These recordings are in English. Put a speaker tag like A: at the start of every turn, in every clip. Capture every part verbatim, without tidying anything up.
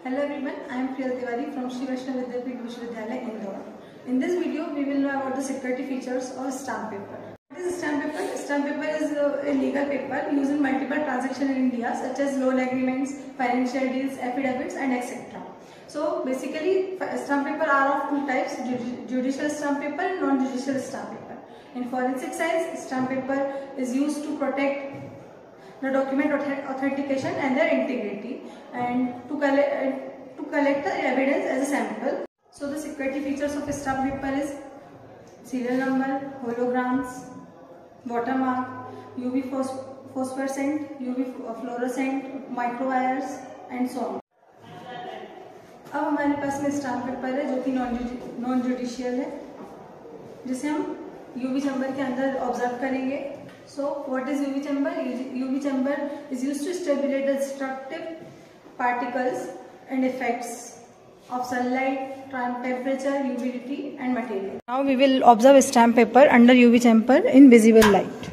A: Hello everyone, I am Priyal Tiwari from Shri Vaishnav Vidyapeeth Vishwavidyalaya, Indore. In this video, we will know about the security features of stamp paper. What is stamp paper? Stamp paper is a legal paper used in multiple transactions in India, such as loan agreements, financial deals, affidavits, and et cetera. So basically, stamp paper are of two types: judicial stamp paper and non-judicial stamp paper. In forensic science, stamp paper is used to protect the document authentication and their integrity, and to collect, to collect the evidence as a sample. So the security features of stamp paper is serial number, holograms, watermark, U V phosphorescent, U V fluorescent, microwires and so on. अब हमारे पास में stamp paper है जो कि non judicial है, जिसे हम UV chamber के अंदर ऑब्जर्व करेंगे. So what is U V chamber? U V chamber is used to stimulate the destructive particles and effects of sunlight, temperature, humidity and material. Now we will observe stamp paper under U V chamber in visible light.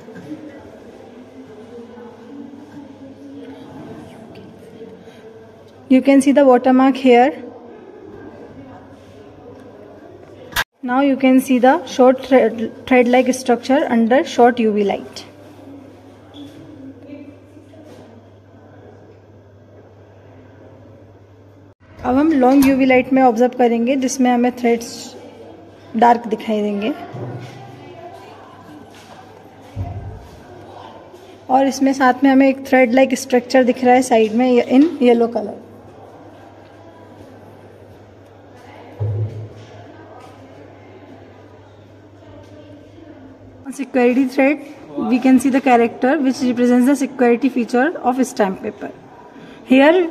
A: You can see the watermark here. Now you can see the short thread-like structure under short U V light. अब हम long UV light में observe करेंगे, जिसमें हमें threads dark दिखाई देंगे और इसमें साथ में हमें एक थ्रेड लाइक स्ट्रक्चर दिख रहा है साइड में in yellow colour. On security thread, we can see the character which represents the security feature of stamp paper. Here,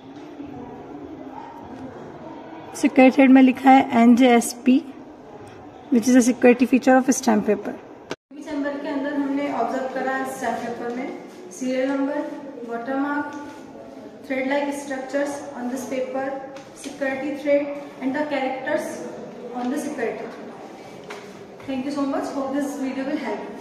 A: security thread में लिखा है N J S P, which is a security feature of stamp paper. UV chamber के अंदर हमने observe करा है stamp paper में serial number, watermark, thread like structures on this paper, security thread and the characters on the security thread. Thank you so much. Hope this video will help.